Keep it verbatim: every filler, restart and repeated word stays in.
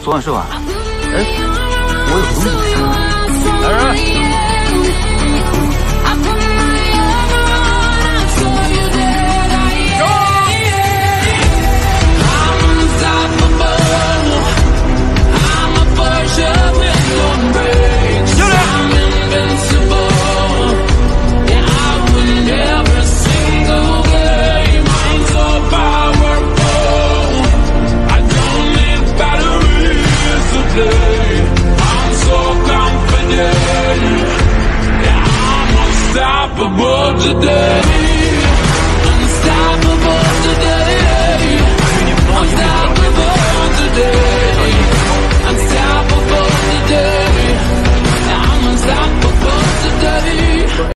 昨晚睡晚了。哎，我有个东西没带。来人！